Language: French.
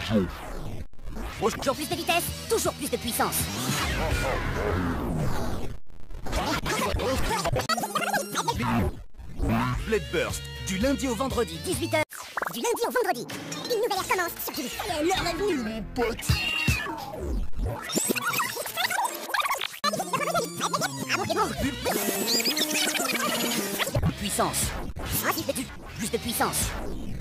Toujours plus de vitesse, toujours plus de puissance. Blade Burst, du lundi au vendredi. 18h. Du lundi au vendredi. Une nouvelle ère commence sur du l'heure revenue. Mon pote. Puissance. Plus de puissance.